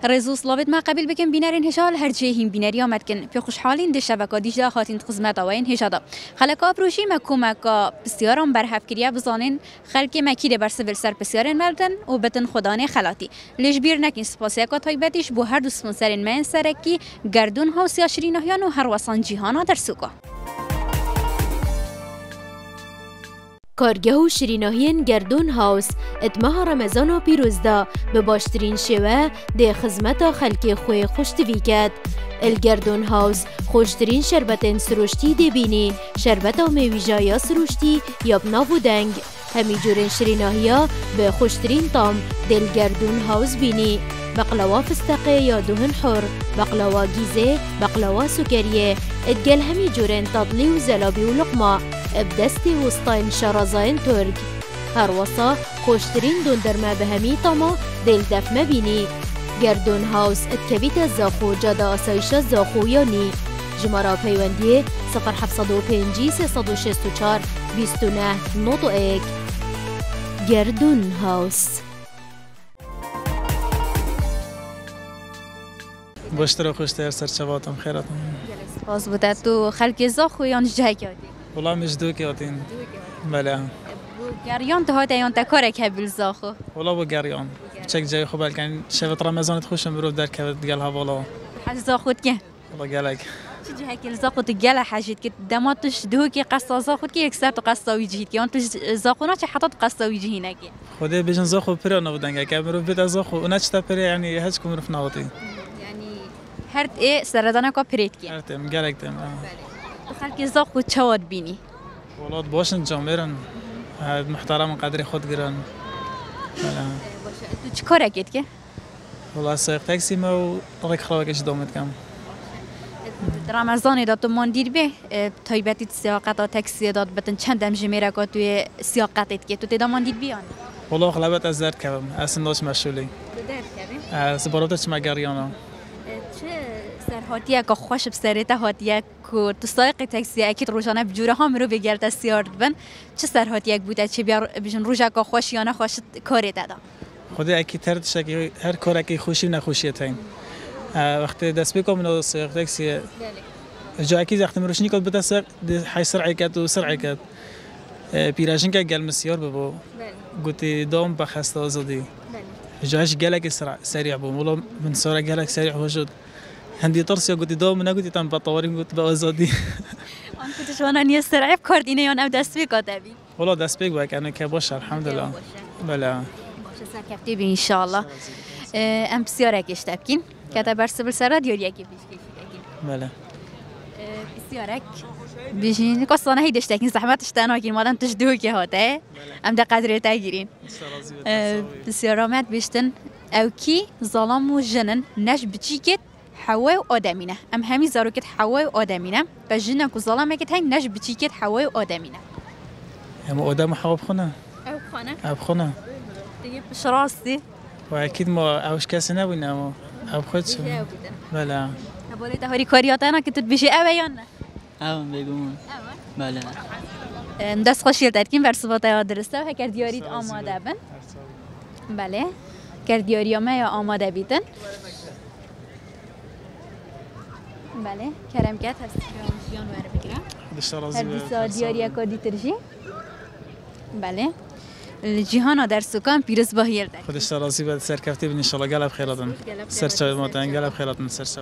رزوس لابد ما قبل بکن بینرین هشال هر جهیم بینری آمد کن پی خوشحالین ده شبکه دیجدا خاطین خدمت آوین هشادا خلق آبروشی مکومکا بسیارم بر هفکریه بزانین خلق مکیده بر سویل سر بسیارین مردن و بتن خدانه خلاتی لیش بیر نکن سپاسیا کا تایبتیش بو هر دو سپانسرین من سرکی گردون هاوسیا شریناهیان و هر وسان جهانا در سوکا کارگاه و شریناهین گردون هاوس اتماه رمضان و پیروزدا به باشترین شوه ده خدمت خلکی خوی خوشتوی کد. الگردون هاوس خوشترین شربت سروشتی ده بینی شربت و میویجایا سروشتی یا بناو دنگ همی جورین شریناهیا به خوشترین تام دل گردون هاوس بینی بقلاوا فستقه یا دهن حر بقلاوا گیزه بقلاوا سکریه ادگل همی جورین تطلی و زلابی و لقما بدستی وسطین شرازاین ترک هر وصا خوشترین دندرمه به همی تاما دل دفمه بینی گردون هاوس اتکویت زاخو جاده آسایش زاخو یانی جمارا پیوندی 0705 364 29 نوتو ایک گردون هاوس باشتر و خوشتر سرچواتم خیراتم باز بوده تو خلق زاخو یان جای کردی والله مش دو کردین بله گریان تو هاته یان تکاره که بیل زاخو والله با گریان چک جای خوب الکن شبت رمضانت خوشم برو در کبد گلها والا حاج زاخوت که والله گلک چه جهه که زاخوت گله حاجت که دماتش دو که قصا زاخوت که یک سر تو قصا ویجهید که آن تو زاخونا چه حتی قصا ویجهی نگی خدا بیشتر زاخو پره نبودن که برو بید زاخو اون چه پره یعنی هیچ کم رفت نهاتی یعنی هر ای سردانه کا پرید که هر تیم گلک تیم تو خلق زاخو چواد بینی ولاد باشن جامرن محترم قدر خود گرن تو چی کار کردی که والله سایق تاکسی ما و رک خلاقش دامت کم رمضان داد تو ماندیر به تایبتی سیاقت تاکسی داد بتن چندم جمیره که توی سیاقتت که تو تدا ماندیر بیان والله خلابت از درد کردم اصلا داشت مشغولی درد کردی از براتش مگریانا چه سرهاتیه که خوش بسرت هاتیه که تو سایق تاکسی اکید روزانه بجوره ها مرو بگرد سیارد بن چه سرهاتیه بوده چه بیار بجن روزا که خوش یا نه خوش کاری دادا خدا اکی تردش که هر کار اکی خوشی نخوشیه تایم وقتی دست بکم من سایق تاکسی جا اکی وقتی مروشنی کد بده سر حی سرعی کد و سرعی کد پیراژن که گل مسیار ببو گوتی دام بخسته آزادی جاش گلک سریع بو مولا من سر گلک سریع وجود هندی ترسیا گوتی دام نگوتی تام بطواریم گوت به آزادی آن کتش وانا نیست سرعی کردینه یا نه دست بکات ابی والله دست بگو که که باشه الحمدلله بله باشه سرکفتی بی ان شاء الله ام بسیار اکش تبکین کتا برسبل سر دیوری اکی بیش کشی بله بسیارک بیشین قصه نه هیچ تکین زحمتش تنها کی مادام تش دو که هاته ام ده قدره تاگیرین بسیار آمد بیشتن او کی ظلام و جنن نش بچیکت حوا و آدمینه ام همی زاروکت حوا و آدمینه و جنن کو ظلام کت هی نش بچیکت حوا و آدمینه هم آدم حوا بخونه او خانه بخونه دیگه بش راستی و اکید ما اوش کسی نبودیم اما اب خودش بله بولی تهاری کاریاتنا که تو بیشی اویان نه بگم بله دست خوشیل ترکیم بر صفات ها درسته و کردیاریت آماده بن بله کردیاریامه یا آماده بیتن بله کرم کت هست که ور بگیرم هر دیسا دیاری اکا دیترجی بله جهان در سکان پیروز باهیر در خودش راضی بود سرکفتی بین ان شاء الله قلب خیراتن سرچه ما تن قلب خیراتن سرچه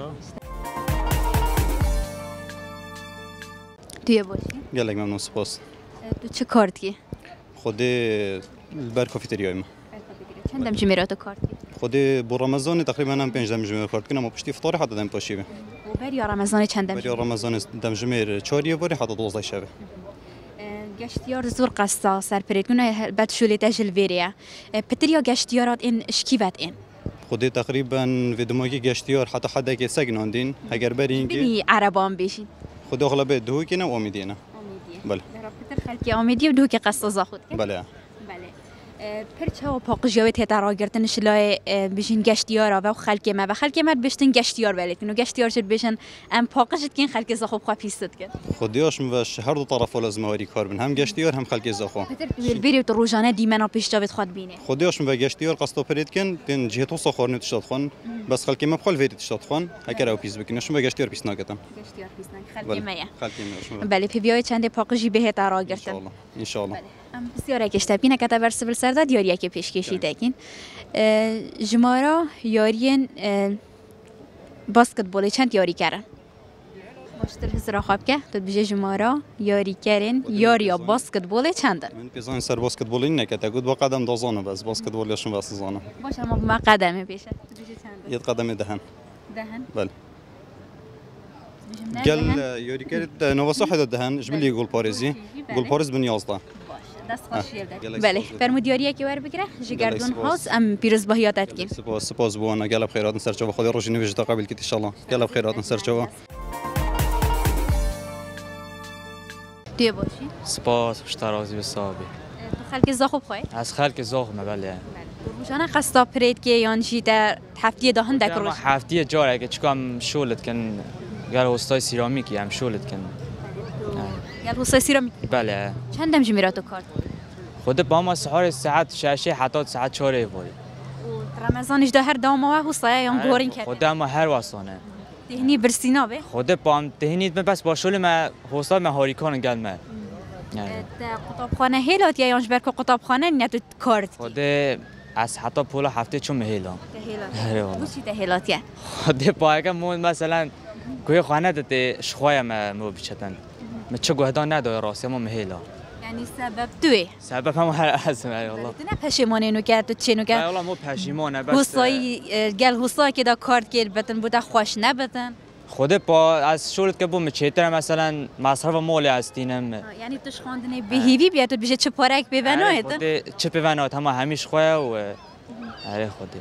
توی باشی گلگ ممنون سپاس تو چه کارتی خود بر کافتریای ما چندم جمیرات کارتی خود با رمضان تقریبا هم 5 دم جمیر کارت کنم و پشتی فطار حتی دم پاشیه و بری رمضان چندم بری رمضان دم جمیر 4 باری حتی 12 شب گشتیار زور قصه سر پریدونه بعد شولی تجل ویریا پتریا گشتیارات این شکیوت این خود تقریبا في دماغي گشتیار حتی حدا که سگناندین اگر برین که بینی عربان بشین خود اغلب دو کنه و امیدینه بله پتر خلکی امیدی و دو که قصه زاخود بله پرچه و پاقجاوی تترا گرتنش لای بشین گشتیارا و خلک ما بشتن گشتیار ولید کنو گشتیار شد بشن ام پاقجت کن خلک زاخوب خواه پیستد کن خودیاش مباش هر دو طرف لازم هاری کار بن هم گشتیار هم خلک زاخو بری تو روزانه دیمنا پیش جاوید خود بینه خودیاش مبا گشتیار قصد پرید کن دین جهتو سخور نتشاد خون بس خلکی ما بخال ویدی تشتاد خون هکر او پیز بکنه شما گشتیار پیش نگتن گشتیار پیش خلکی میا خلکی ما بله پیبیای چند پاقجی بهت را گرفتم ان شاء الله ام بسیار کشتبین کتا بر سیول سردا دیاری که پیشکشی دکین جمارا یارین باسکتبال چند یاری کردن باشتر هزار خواب که تو بیش جمارا یاری کردن یاریا باسکتبال چنده من پیزان سر باسکتبالی نکته گود با قدم دازانه بس باسکتبالیشون واسه زانه باشه اما ما قدمه پیشه یه قدم دهن بله دهن قال يوري كانت نوفا صح دهن جبل لي جول باريزي جول باريز بن يازده دست خوشیه بله فرمودیاری که ور بگیره جگردون هاوس ام پیروز بهیاتت کی سپاس بوانا قال بخيرات نسرچوا خدي روجي نويج تقابل كي ان شاء الله قال بخيرات نسرچوا دی باشی سپاس اشترازی به صاحبی تو خلک زاخوب خواه از خلک زاخمه بله روزانه قصدا پرید که یانجی در هفته دهن دکروش هفته جاره که چکام شولت کن گل هستای سیرامیکی هم شولت کن گل هستای سیرامیکی بله چندم جمیراتو کارت خود با ما سحار ساعت 6 حتی ساعت 4 وای رمضانش ده هر دام و هستای یان گورین کرد خود ما هر واسانه دهنی برسینا به خود پام دهنیت بس با شول ما هستا ما هاریکان گل ما قطابخانه هیلات یا یانج برکو قطابخانه نیت کارت خود از حتی پول هفته چون مهیلا بوشی هیلات یا خود با اگه مون مثلا کوی خانه دته شخوای ما بچتن ما چه گهدان نداره راستی ما مهیلا یعنی سبب توی سبب هم هر اسم ای والله نه پشیمانی نو کرد تو چه نو کرد والله مو پشیمانه بس حسایی گل حسا که دا کارت کرد بتن بوده خوش نبتن خود با از شورت که بوم چیتر مثلا مصرف مالی هستینم یعنی توش خواندنه بهیوی بیاد تو بیشه چه پارک ببنایت خود چه ببنایت هم همیش خواه و اره خود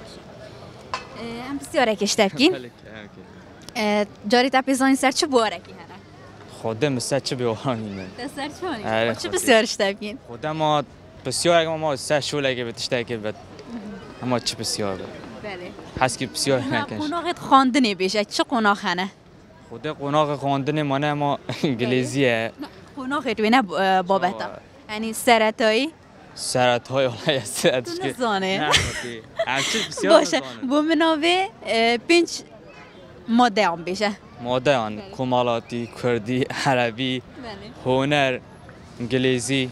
هم بسیاره کشتبکین جاری تا پیزانی سر چه بوارکی هنه خود مثل چه بیوانیم سر چه چه بسیار اشتبکین خود ما بسیار اگه ما سه شول اگه بتشته که بد اما چه بسیار بد بله هست که بسیار نکنش قناغت خواندنه بیشه چه قناغ هنه خود قناغ خواندنه مانه ما انگلیزیه قناغت وینه بابتا یعنی سرطایی سرطای والله یستش که نزانه همچه بسیار باشه بو مناوه پنج ماده هم بیشه ماده آن کمالاتی کردی عربی هنر انگلیزی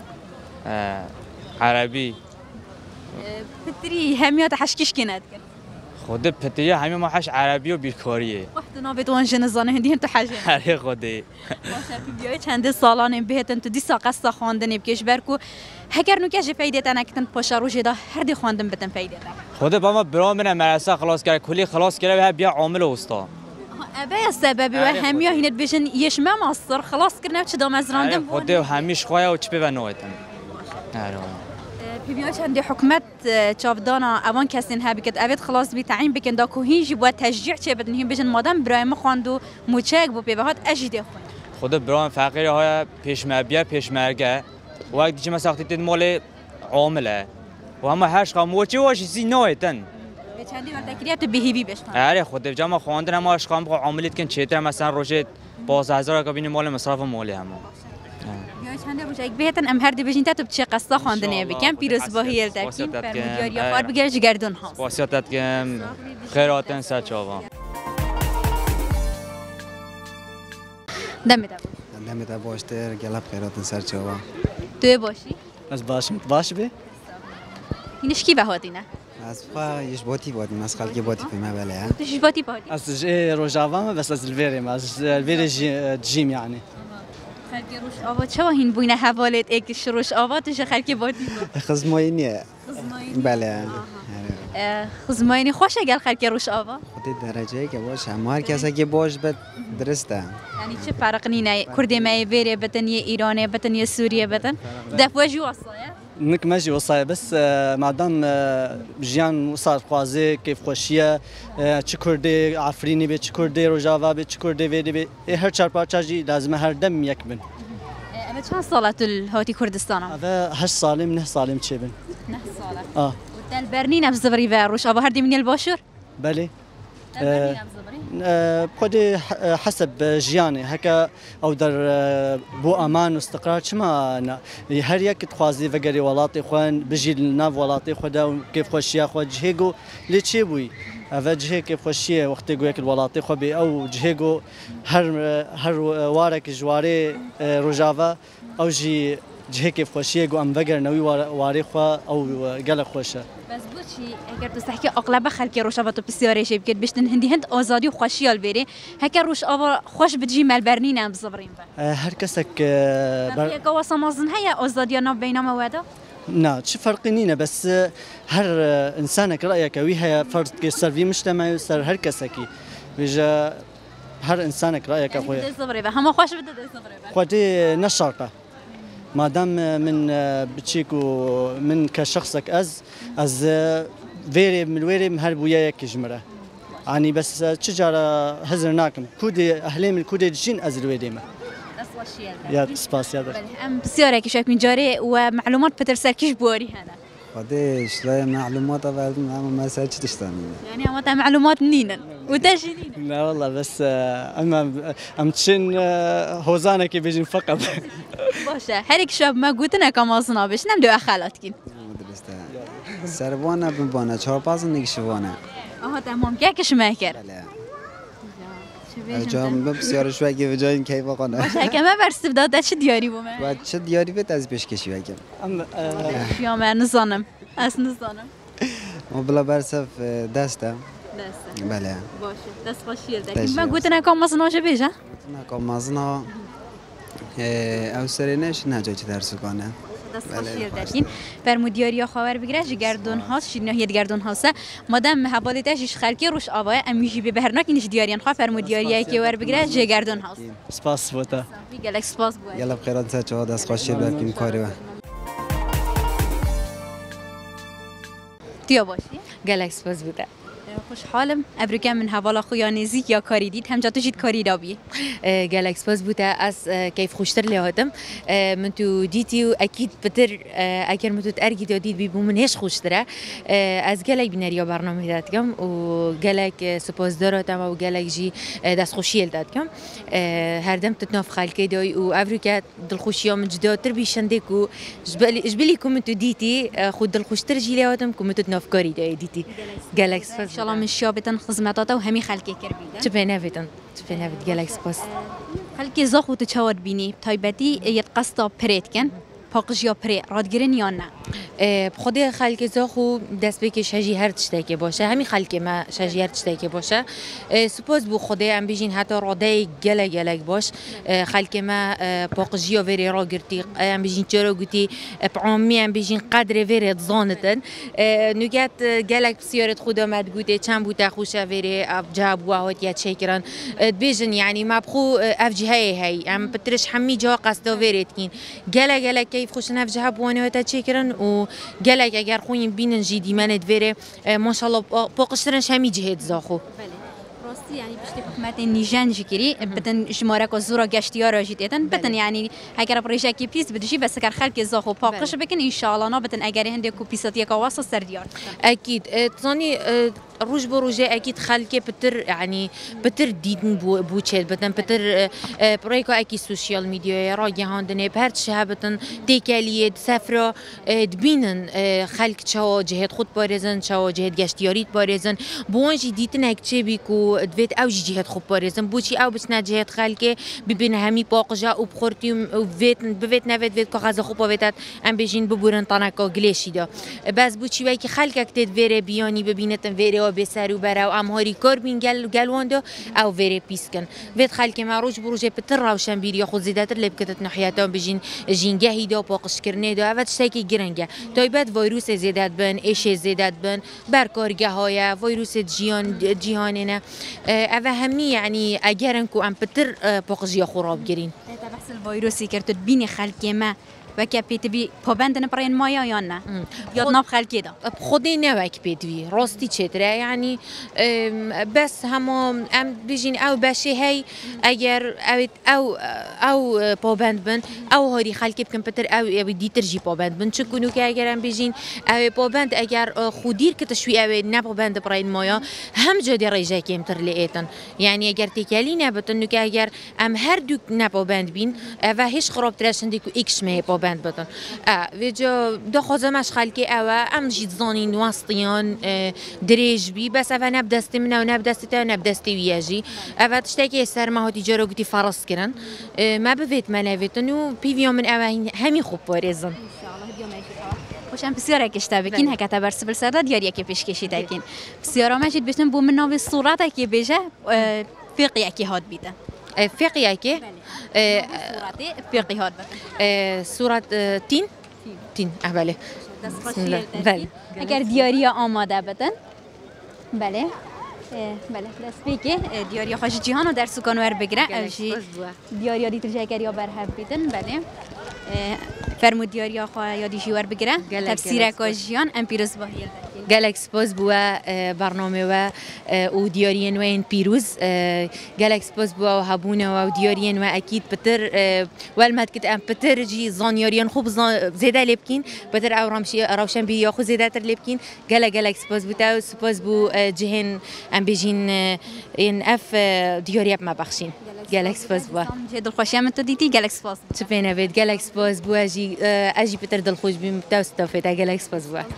عربی پتری همیات حشکش کند خود پتری همه ما حش عربی و بیکاریه وقت نابد وان جنزانه هندی هم تو حاجه هره خودی باشه بیای چند سالانه بهتن تو دی ساقستا خواندن بکش برکو هگر نو کش فایده تنکتن پاشا روش دا هر دی خواندن بتن فایده خود با ما برام من مدرسه خلاص کرد کلی خلاص کرد بیا عامل استا ابا سببی و همیا هینت بشن یش ما ماستر خلاص کردن چه دام از راندم خود همیش خواه و چه به نویتن بیای چند حکومت چافدانا اوان کسین هبی کد اوید خلاص بی تعیین بکن دا کوهینجی با تشجیع چه بدن هیم بشن مادام برای ما خواندو موچک بو پیوهات اجیده خون خود برام فقیر های پیشمربیه پیشمرگه وقتی دیگه مثلا وقتی مال عامله و همه هرش خاموچی واشی سی نویتن چندی وقت کریات بهیوی بشن آره خود جمع خواندن ما اشخام بخو عاملیت کن چیتر مثلا روزه 12000 که بین مال مصرف مالی هم یا چنده روزه بهتن ام هر دی بجین تو چه قصه خواندنه بکن پیروز باهیل تکیم فرمودیار یا خار بگیر جگردون ها واسیاتت کم خیراتن سچاوا دمت باشتر گلاب خیراتن سرچاوا تو باشی از باش به اینش کی بهادینه از خوا یش باتی بادیم از خلکی باتی پیما بله توش باتی بهادی از روجاوا بس از الفيرم از الفير جيم يعني خلکی روش آوا چه هین بوینه حوالت اکش روش آوا توش خلکی باتی خزماینیه بله خزماینی خوش اگر خلکی روش آوا خود درجه که باشه اما هر کسی که باش بد درسته یعنی چه فرق نینه کردی مای ویره بتن یه ایرانه بتن یه سوریه بتن دفعه جو وصايا نك ماشي وصايا بس مادام جيان وصار خوازي كيف خوشيه چه كردي عفريني به چه كردي روجاوا به چه كردي ويدي به هر چهار پارچاجي لازم هر دم یک بن اما چند سالت الهاتی کردستان هذا 8 سال نه سال چه بن 9 ساله اه ودل برني نفس زبري وروش ابو هردي من الباشر بله بخدي حسب جياني هكا او در بو امان واستقرار شما هر يك تخوازي فقري ولاتي خوان بجي لناف ولاتي خدا كيف خوشيا خو جهيغو لتشي بوي اوه جهه که خوشیه وقتی گویا که ولاتی خو به او جهه گو هر واره که جواره روجاوا او جی جهه که خوشیه گو ام وگر نوی واره خو او گل خوشه بس بوچی اگر تو تحكي اغلب خلك روشاوا تو بسیاری شی بکد بشتن هندی هند آزادی و خوشیال بری هک روش آوا خوش بدجی ملبرنین ام بزبرین با هر کسک بر قواس مازن هيا آزادی ناف بینما وادا نا چه فرقی نینه بس هر انسان که رأیک ویها فرد که سر وی مجتمعی سر هر کسکی ویجا هر انسان که رأیک خوی هم خوش بده زبری خودی نشرطه مادام من بتشيكو من كشخصك از فيري من ويري هر بويا كجمره يعني بس تجارة هزر ناكم كودي أهلي من كودي جين أزر ويديما يا سباس يا ام بسیاره که شاید من جاری و معلومات پتر سرکش بواری هنا خودی شلای معلومات بعد ما سرچ تشتانیم يعني هم معلومات نينا وتجنين لا والله بس أم تشين هوزانة كي بيجين فقط باشه هريك شاب ما قلتنا كما صنابش نمدو أخالاتكين درسته سربانه ببانه چهار پاس نگشوانه تمام كيكش ما كر جام بسیار شوی که به جای کیف کنه باشه که ما برسیم داد چه دیاری بومه و چه دیاری بهت از پیش کشی بگم یا من نزانم از نزانم ما بلا برسف دسته بله باشه دست خوشیه داریم ما گفتن کام مزنا چه بیجا نه کام مزنا او سرینش نه جای چه درس کنه دست خوشیه داریم فرمودیاری خبر بگیره جگردون هاست شناهیت گردون هاسته مادام حوالتش خلکی روش آوای امیجی به بهرناک اینش دیاریان خواهر فرمودیاری که ور بگیره جگردون هاست سپاس بوده میگه سپاس بود یلا بخیرات سه چهار دست خوشی بکنیم کاری و تیا باشی گلک سپاس بوده خوشحالم ابریکم من حوالا خویا نزیک یا کاری دید هم جاتو جید کاری دابی گلک سپاس بوده از کیف خوشتر لیادم من تو دیتی و اکید بتر اگر من تو ترگی دادید بی بومن هش خوشتره از گلک بینریا برنامه دادم و گلک سپاس دارم و گلک جی دست خوشیل دادم هر دم تتناف خالکی دای و ابریکا دل خوشیا من جداتر بیشنده کو جبلی کوم تو دیتی خود دل خوشتر جی لیادم کوم تو تناف کاری دای دیتی گلک سپاس شاء الله من شابتن خدماتاته و همي خلقي كربيده تبينافيتن جالكس بوس خلقي زاخو تشاور بيني تايبتي يتقصتا بريت كان پاقش یا پری رادگیرن یا نه بخوده خلک زاخو دست بکش هجی هر تشتکی باشه همین خلک ما شجی هر تشتکی باشه سپاس بو خوده ام بیشین حتی راده گلگ باش خلک ما پاقش یا وری را گرتی ام بیشین چرا گویی بعامی ام بیشین قدر وری زانتن نگات گلگ بسیارت خدا مد گویی چند بوده خوشه وری اب جاب و هات یا چیکران بیشین یعنی ما بخو افجی هی ام بترش همی جا قصد وریت کین گلگ كيف خوش نفجها بوانه هتا تشكرن وقالك اگر خوين بينن جدي من دفيره ما شاء الله باقشترنش همي جهد زاخو راستی یعنی پشت حکومت نیجان جکری بدن جماره که زورا گشتیار راجید ایتن بدن یعنی اگر پروژه کی پیس بدوشی بس کار خلق زاخو پاکش بکن ان شاء الله نه بدن اگر هندی کو پیساتی که واسه سردیار اكيد تصاني روج بروجه اكيد خلقه بتر يعني بتر ديدن بوچل بدن بتر بريكو اكيد سوشيال ميديا راجي هاندنه بهر شهبتن تيكاليه سفره دبينن خلق چا جهت خود بارزن چا جهت گشتیاریت بارزن بونجي دیتن اكچه بیکو دویت او جهت خوب بارزن بوچی او بسنا جهت خلقه ببین همی باقجا او بخورتی و بویت نوید وید که غذا خوب بویتت ام بجین ببورن تانکا گلیشی دا بس بوچی وی که خلقه کتید ویره بیانی ببینتن ویره بسر و برا و امهاری کار بین گلوان دا او ویره پیس کن وید خلقه مروج بروجه پتر روشن بیری خود زیادتر لبکتت نحیاتا بجین جینگهی دا باقش کرنه دا اول شتاکی گرنگه تایبت ویروس زیادت بن ایش زیادت بن برکارگه های ویروس جهان نه اوه همنی یعنی اگرن کو ام پتر باقجی خراب گرین تا بحث الویروسی کرد بین خلقه ما و که پیتبی پابند نپرین مایا یا نه یاد ناب خلقی دا خودی نه وک پیتوی راستی چطوره یعنی بس هم بجین او بشه هی اگر او پابند بن او هاری خلقی بکن پتر او دیتر جی پابند بن چکنو که اگر هم بجین او پابند اگر خودیر که تشوی او نه پابند پرین مایا هم جدی ریجه کم تر لیتن یعنی اگر تکلی نبتن که اگر هم هر دو نه پابند بین و هیچ خراب ترشنده که ایکش مه پابند بند بدن ویجا دو خازمش خلکی اوه ام جید زانین واسطیان دریج بی بس اوه نب دستی منو نب دستی تا نب دستی ویاجی اوه تشتکی سر ما هاتی جارو گوتی فرس کرن ما بفیت منویتن و پیویام من اوه همی خوب بارزن خوشم بسیار کشته بکین هکت برس بل سردا دیاری که پیش کشید کین بسیار ماجد بشن بو من ناوی صورت که بجه فقیه کی هاد بیدن فقیه کی فقی هاد بیدن صورت تین بله بله اگر دیاری آماده بدن بله بله دست بگه دیاری خوش جهان و در سکان ور بگیره دیاری دیتر جاگر یا برهب بیدن بله فرمود دیاری خواه یادی جیوار بگیره تفسیر کاجیان ام پیروز باهیل گالکس باز بوا برنامه و دیاری نوین پیروز گالکس باز بوا هبونه و دیاری نو اکید بتر والمت کت ام بتر جی زانیاریان خوب زیاده لبکین بتر او رمشی روشن بی یا خو زیاده تر لبکین گالکس باز بوتا سپاس بو جهن ام بجین این اف دیاری اب ما بخشین گالکس باز بوا دل خوشی ام تو دیدی گالکس باز چه بینوید گالکس باز بوا اجی بتر دل خوش بیم تا استفاده گالکس باز بوا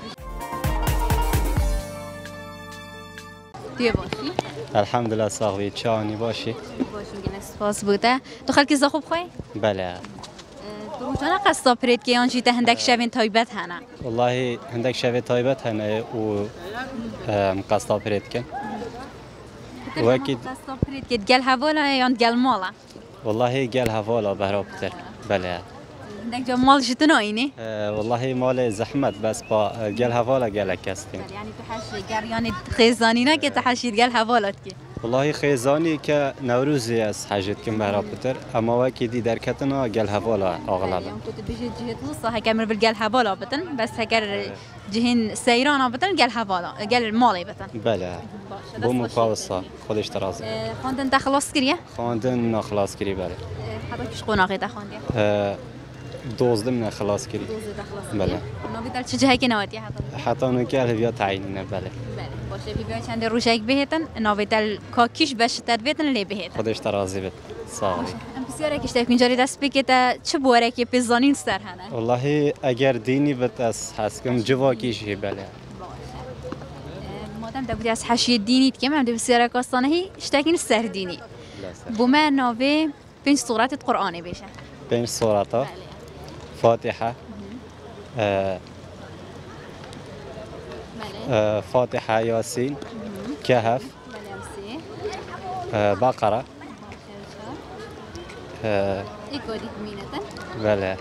باشی الحمدلله صاحبی چانی باشی سپاس بوده تو خلکی خوب خوی بله دروتانا قصد پرید که آنجی ته هندک شوین تایبت هنه والله هندک شوین تایبت هنه و قصد پرید کن و اكيد قصد پرید که گل حوالا یا گل مالا والله گل حوالا بهرا بتر بله هندک جا مال جتنا اینه والله مال زحمت بس با گل حوالا گل کستیم یعنی تو حش گریان خیزانی نه که تحشید گل حوالات که والله خیزانی که نوروزی از حاجت کم برا بتر اما وقتی دی در کتنا گل حوالا اغلب تو بيجي جهه وسط هكا من بالجل حوالا بتن بس هكا جهن سيران بتن جل حوالا جل مالي بتن بله بو مقاوسه خودش ترازی خواندن تخلص کریه خواندن نخلاص کری بله حتی کش قناقی تخواندی دوزدم من خلاص کری بله نبیدال چه جایی که نوادی حتی نکرد بیا تعیین نه بله باشه بیا چند روزی بهتن نبیدال کاکیش بشه تدبیرن لی بهتن خودش ترازی بده سالی بسیار کشته کنجاری دست بگی تا چه باره که پیزانین سر هنه والله اگر دینی بت از حسکم جواکیشی بله مادام دبودی از حشیه دینی که من بسیار کاستانه هی اشتاکین سر دینی بوم نوه 5 سورات قرآنی بشه 5 سورات فاتحه فاتحه ياسين كهف بقرة بله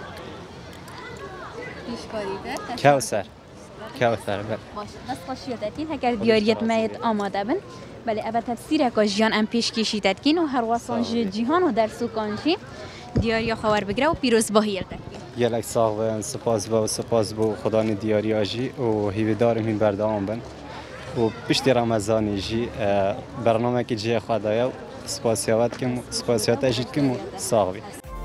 كوثر بله بس خشيتين هكذا دياريت مايت آماده بن بله اول تفسیر کاجیان ام پیش کشیدت کین و هر واسان جهان و در سوکانشی دیاری خبر بگیره و پیروز باهیل تکین یلک صاحب سپاس با خدا دیاری آجی و هیویدار همین بردام بن و پشت رمضانی جی برنامه که جی خدایا سپاسیات اجید کم صاحبی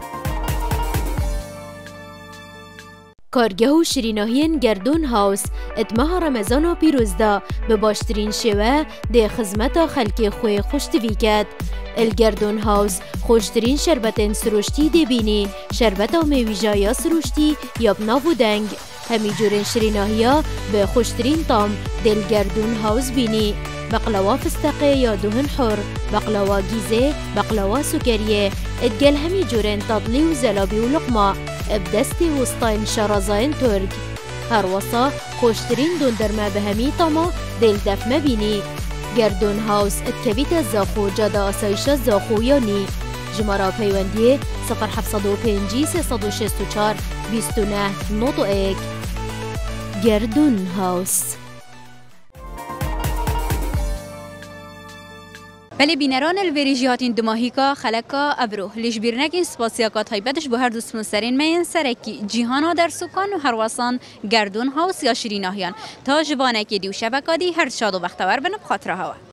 کارگاه و شیریناهی گردون هاوس اتماه رمضان و پیروزدا به باشترین شوه ده خدمت خلکی خوی خوشتوی کرد. الگردون هاوس خوشترین شربت سروشتی دبینی شربت و میویجایا سروشتی یا بناو دنگ همی جورن شیریناهیا به خوشترین طعم دل گردون هاوس بینی بقلاوا فستقه یا دهن حر بقلاوا گیزه بقلاوا سکریه ادگل همی جورن تضلی و زلابی و لقمه بدستی وسطین شرازاین ترک هر وصا خوشترین دندرمه به همی طما دل دفمه بینی گردون هاوس اتکویت زاخو جاده آسایش زاخو یانی جمارا پیوندی 0705 364 29 91 گردون هاوس بله بینران الوریجیاتین دماهیکا خلکا ابرو لیش بیرنگین سپاسیاکات هایبتش به هر دو سپونسرین مین سرکی جیهانا در سکان و هرواسان گردون هاوس یا شیریناهیان تا جوانکی دیو شبکادی هر شاد و بختور بنب خاطره هوا